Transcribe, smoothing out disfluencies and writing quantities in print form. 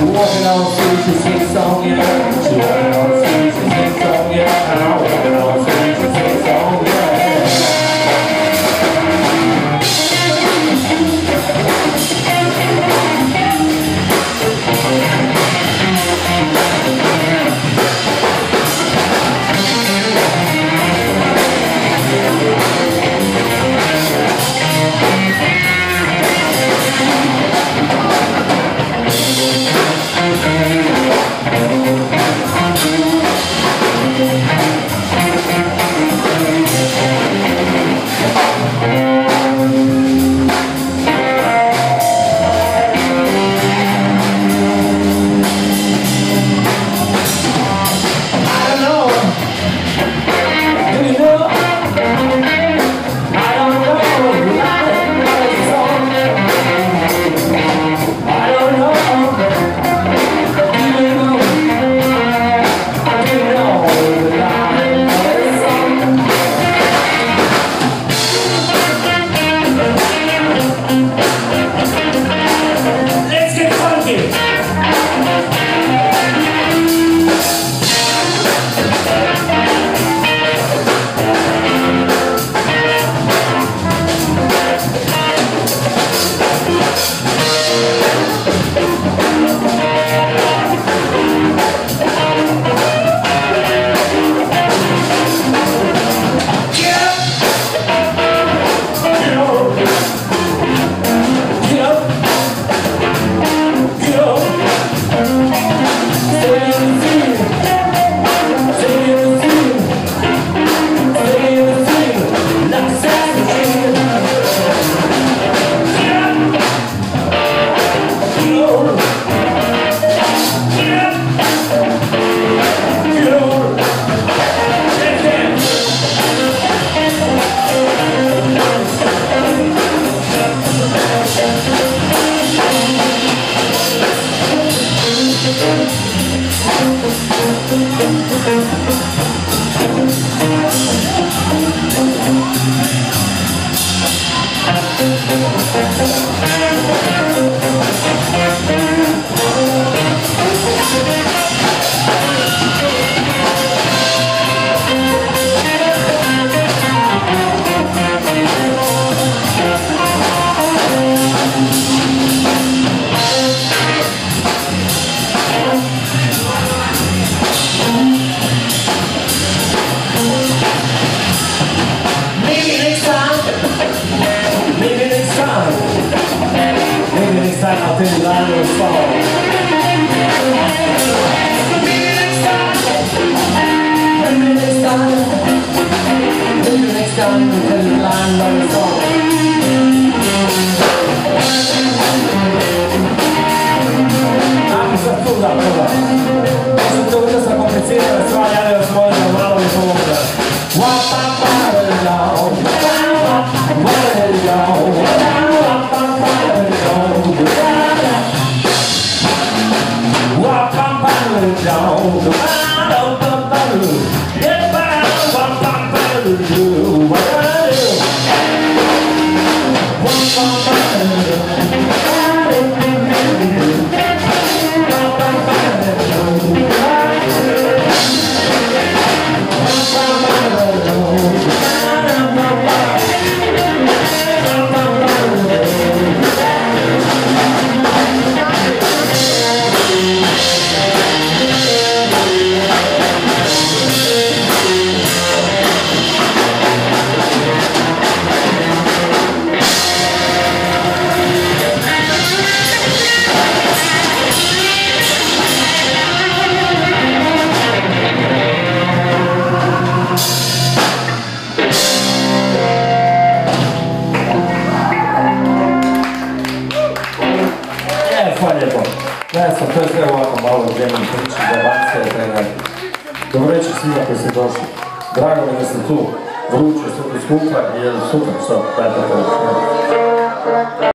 Walking on the streets to sing song, yeah. She walking on the streets to sing song, yeah. And I'm walking on the streets to sing song, yeah. I'll tell you line of the song. Maybe next time I'll tell you line of the song. Anche se scusa, se dovete questa comprensione per sbagliare le suole da mano di fonda. Adesso questo je ovako malo zemlji priči za Banske, dobro reći svima koji ste došli. Drago mi da ste tu, vruće, skupa i super, što,